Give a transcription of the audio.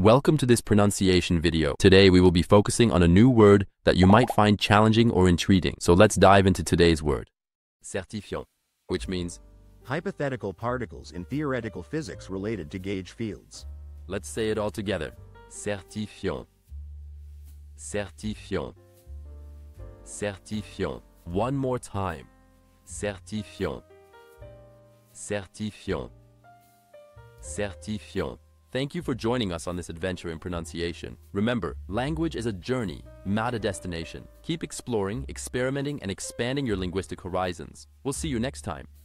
Welcome to this pronunciation video. Today we will be focusing on a new word that you might find challenging or intriguing. So let's dive into today's word. Certifiant, which means hypothetical particles in theoretical physics related to gauge fields. Let's say it all together. Certifiant. Certifiant. Certifiant. One more time. Certifiant. Certifiant. Certifiant. Thank you for joining us on this adventure in pronunciation. Remember, language is a journey, not a destination. Keep exploring, experimenting, and expanding your linguistic horizons. We'll see you next time.